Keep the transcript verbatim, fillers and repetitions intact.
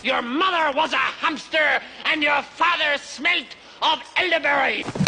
Your mother was a hamster, and your father smelt of elderberry.